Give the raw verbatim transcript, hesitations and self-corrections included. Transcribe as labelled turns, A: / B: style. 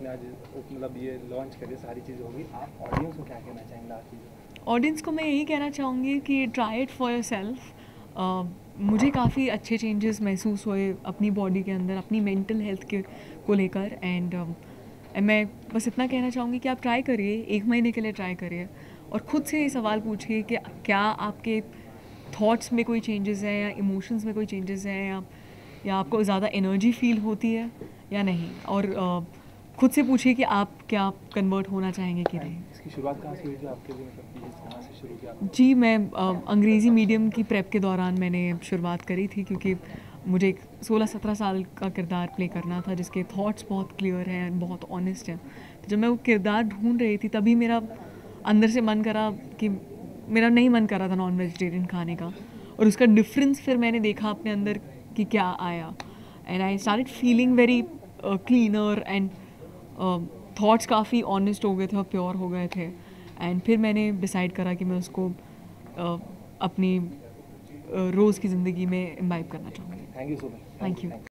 A: आज मतलब ये लॉन्च करिए, सारी चीज़ होगी, आप ऑडियंस को क्या कहना चाहेंगे लास्ट चीज़?
B: ऑडियंस को मैं यही कहना चाहूँगी कि try it for yourself. मुझे काफ़ी अच्छे चेंजेस महसूस हुए अपनी बॉडी के अंदर, अपनी मेंटल हेल्थ के को लेकर। एंड uh, मैं बस इतना कहना चाहूँगी कि आप ट्राई करिए, एक महीने के लिए ट्राई करिए और ख़ुद से ये सवाल पूछिए कि क्या आपके थॉट्स में कोई चेंजेस हैं या इमोशंस में कोई चेंजेस हैं, या या आपको ज़्यादा एनर्जी फील होती है या नहीं। और uh, खुद से पूछिए कि आप क्या कन्वर्ट होना चाहेंगे कि नहीं।
A: इसकी शुरुआत कहाँ से हुई थी आपके लिए, मतलब ये कहाँ से शुरू किया?
B: जी, मैं अंग्रेज़ी मीडियम की प्रेप के दौरान मैंने शुरुआत करी थी, क्योंकि मुझे एक सोलह सत्रह साल का किरदार प्ले करना था जिसके थॉट्स बहुत क्लियर हैं, बहुत ऑनेस्ट हैं। तो जब मैं वो किरदार ढूंढ रही थी तभी मेरा अंदर से मन करा कि मेरा नहीं मन कर रहा था नॉन वेजिटेरियन खाने का, और उसका डिफरेंस फिर मैंने देखा अपने अंदर कि क्या आया। And I started feeling very cleaner, and thoughts काफ़ी ऑनेस्ट हो गए थे और प्योर हो गए थे। एंड फिर मैंने डिसाइड करा कि मैं उसको uh, अपनी uh, रोज़ की ज़िंदगी में इम्बाइब करना चाहूँगी।
A: Thank you so much.
B: Thank you.